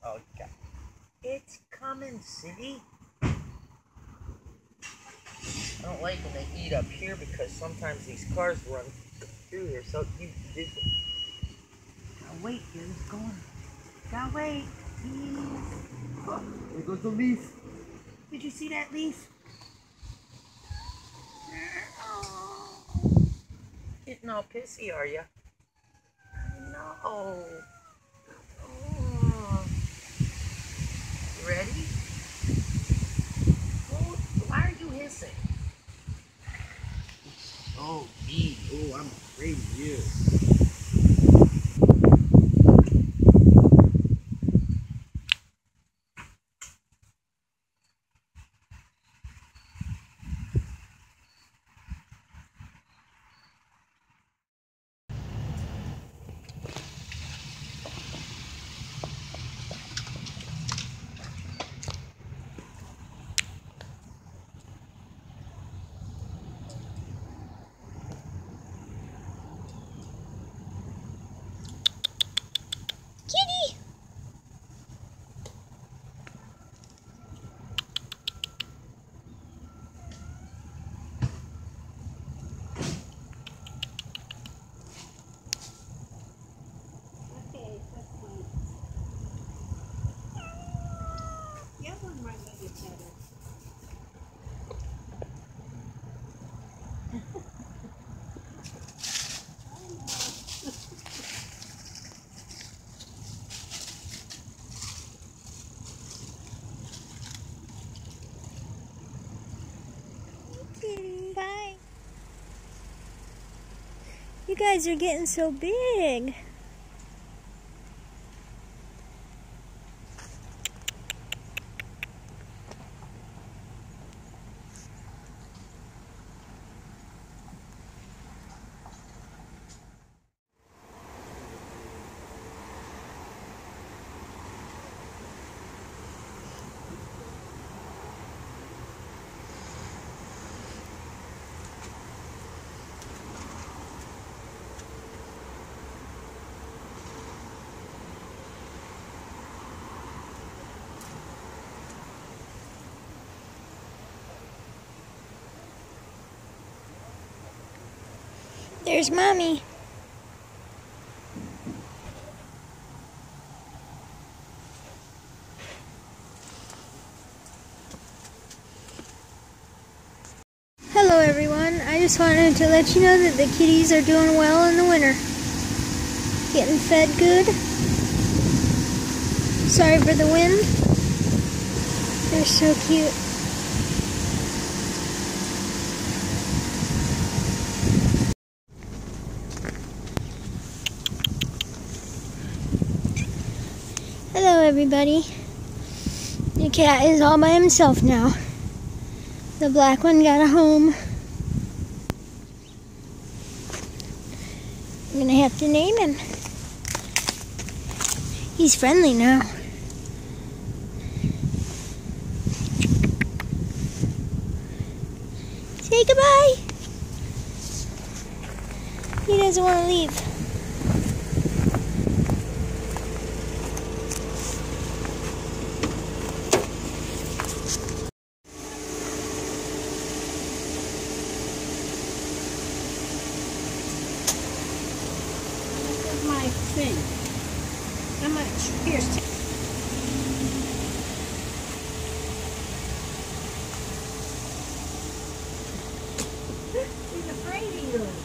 Oh, you got it's coming, city. I don't like when they eat up here because sometimes these cars run through here. So you just gotta wait. Here it's going. Gotta wait. Oh, there goes the leaf. Did you see that leaf? Getting all pissy, are you? No. Oh. Ready? Oh, why are you hissing? Oh, me. Oh, I'm afraid of you. Kitty! Okay, let's see. Yeah, one might make it better. Kitty. Bye. You guys are getting so big. There's Mommy. Hello everyone, I just wanted to let you know that the kitties are doing well in the winter. Getting fed good. Sorry for the wind. They're so cute. Hello everybody. The cat is all by himself now. The black one got a home. I'm gonna have to name him. He's friendly now. Say goodbye. He doesn't want to leave. My thing. How much? Here's he's afraid of you.